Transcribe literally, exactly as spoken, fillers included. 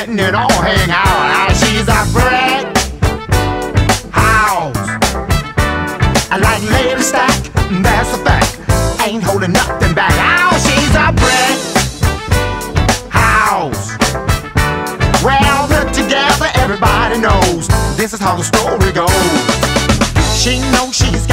letting it all hang out. Oh, she's a brick house. I like Lady Stack, that's a fact. Ain't holding nothing back. Oh, she's a brick house. Well, put together, everybody knows this is how the story goes. She knows she's